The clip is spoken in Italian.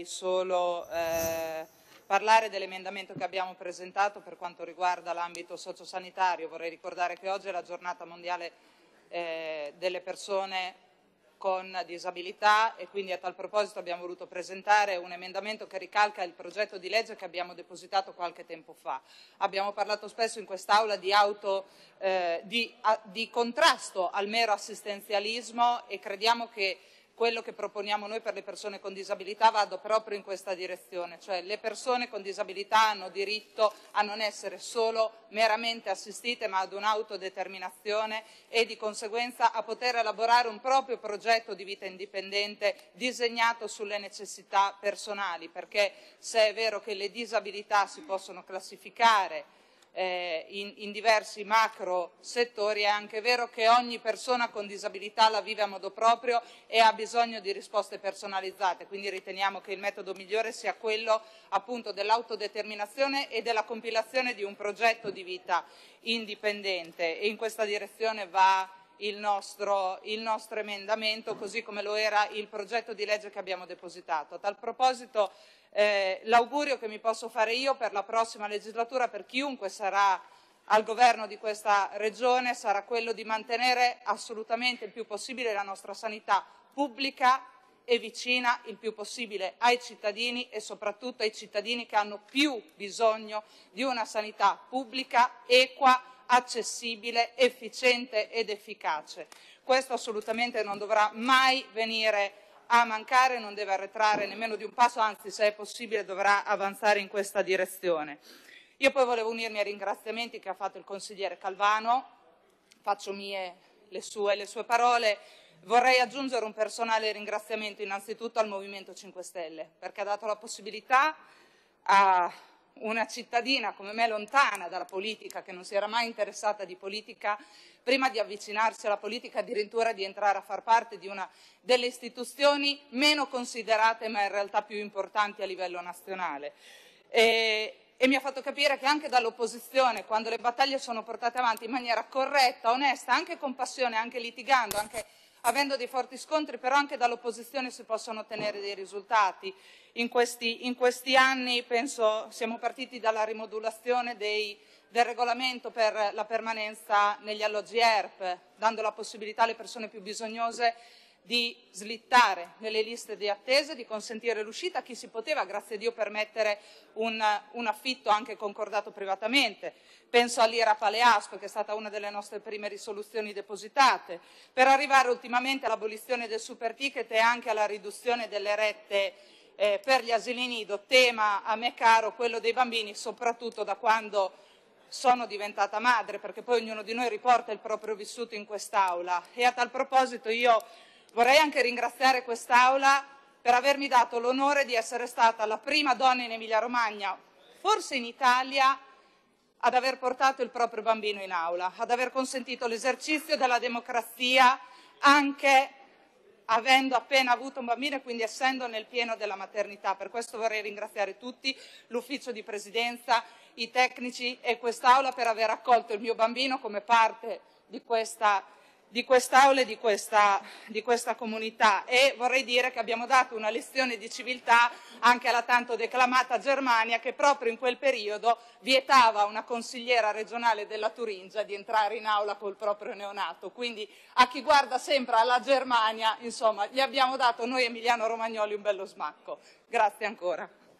vorrei solo parlare dell'emendamento che abbiamo presentato per quanto riguarda l'ambito sociosanitario. Vorrei ricordare che oggi è la giornata mondiale delle persone con disabilità e quindi a tal proposito abbiamo voluto presentare un emendamento che ricalca il progetto di legge che abbiamo depositato qualche tempo fa. Abbiamo parlato spesso in quest'Aula di contrasto al mero assistenzialismo e crediamo che quello che proponiamo noi per le persone con disabilità vada proprio in questa direzione, cioè le persone con disabilità hanno diritto a non essere solo meramente assistite ma ad un'autodeterminazione e di conseguenza a poter elaborare un proprio progetto di vita indipendente disegnato sulle necessità personali, perché se è vero che le disabilità si possono classificare in diversi macro settori, è anche vero che ogni persona con disabilità la vive a modo proprio e ha bisogno di risposte personalizzate, quindi riteniamo che il metodo migliore sia quello appunto dell'autodeterminazione e della compilazione di un progetto di vita indipendente, e in questa direzione va il nostro emendamento, così come lo era il progetto di legge che abbiamo depositato. A tal proposito l'augurio che mi posso fare io per la prossima legislatura, per chiunque sarà al governo di questa regione, sarà quello di mantenere assolutamente il più possibile la nostra sanità pubblica e vicina il più possibile ai cittadini e soprattutto ai cittadini che hanno più bisogno di una sanità pubblica equa, accessibile, efficiente ed efficace. Questo assolutamente non dovrà mai venire a mancare, non deve arretrare nemmeno di un passo, anzi se è possibile dovrà avanzare in questa direzione. Io poi volevo unirmi ai ringraziamenti che ha fatto il consigliere Calvano, faccio mie le sue parole. Vorrei aggiungere un personale ringraziamento innanzitutto al Movimento 5 Stelle, perché ha dato la possibilità a una cittadina come me, lontana dalla politica, che non si era mai interessata di politica, prima di avvicinarsi alla politica addirittura di entrare a far parte di una delle istituzioni meno considerate ma in realtà più importanti a livello nazionale. E mi ha fatto capire che anche dall'opposizione, quando le battaglie sono portate avanti in maniera corretta, onesta, anche con passione, anche litigando, anche avendo dei forti scontri, però anche dall'opposizione si possono ottenere dei risultati. In questi anni, penso, siamo partiti dalla rimodulazione del regolamento per la permanenza negli alloggi ERP, dando la possibilità alle persone più bisognose di slittare nelle liste di attesa, di consentire l'uscita a chi si poteva, grazie a Dio, permettere un affitto anche concordato privatamente. Penso all'IRAP alle ASP, che è stata una delle nostre prime risoluzioni depositate, per arrivare ultimamente all'abolizione del super ticket e anche alla riduzione delle rette per gli asili nido, tema a me caro, quello dei bambini, soprattutto da quando sono diventata madre, perché poi ognuno di noi riporta il proprio vissuto in quest'Aula. E a tal proposito io vorrei anche ringraziare quest'Aula per avermi dato l'onore di essere stata la prima donna in Emilia-Romagna, forse in Italia, ad aver portato il proprio bambino in aula, ad aver consentito l'esercizio della democrazia anche avendo appena avuto un bambino e quindi essendo nel pieno della maternità. Per questo vorrei ringraziare tutti, l'ufficio di presidenza, i tecnici e quest'Aula per aver accolto il mio bambino come parte di quest'Aula e di questa comunità, e vorrei dire che abbiamo dato una lezione di civiltà anche alla tanto declamata Germania, che proprio in quel periodo vietava a una consigliera regionale della Turingia di entrare in aula col proprio neonato. Quindi a chi guarda sempre alla Germania, insomma, gli abbiamo dato noi emiliano-romagnoli un bello smacco. Grazie ancora.